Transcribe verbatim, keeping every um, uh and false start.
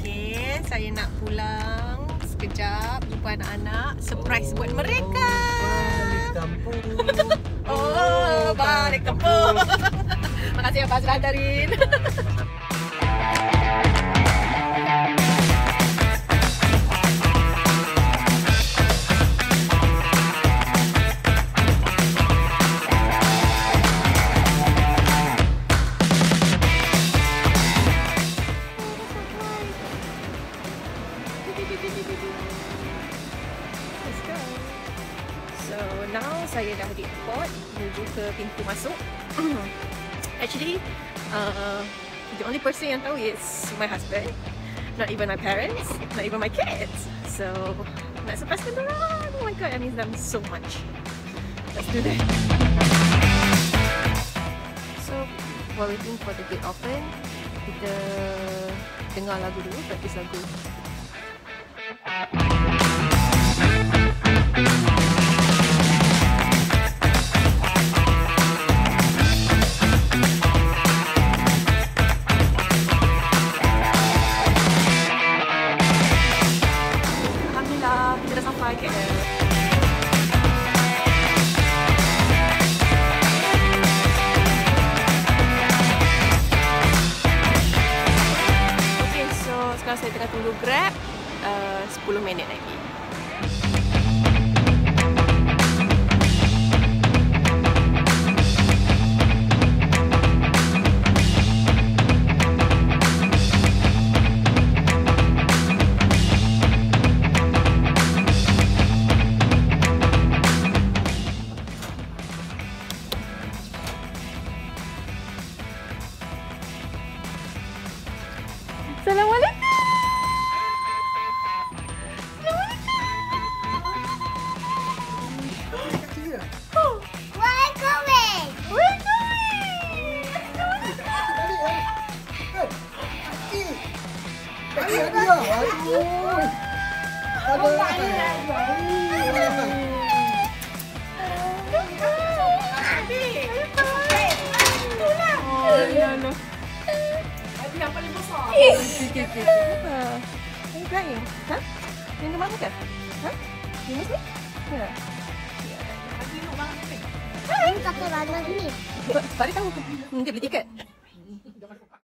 Okay, saya nak pulang sekejap, jumpa anak-anak. Surprise buat mereka. Balik kampung. Oh, balik kampung. Makasih Abang sudah hantarin. So now saya dah di airport menuju ke pintu masuk. Actually, uh, the only person yang tahu is my husband, not even my parents, not even my kids. So nak surprisekan dorang. Oh my god, I miss them so much. Let's do that. So while waiting for the gate open, kita dengar lagu dulu, practice lagu. Kita dah sampai K L. Okay, so sekarang saya tengah tunggu Grab uh, sepuluh minit lagi. Assalamualaikum. Where are going? We're going. Yang paling besar. Okay, okay, okay. Apa? Are you crying? Hah? Minum apa kan? Hah? Minum ni? Ya. Ini kakak bangun ni. Balik tahu. Dia beli tiket.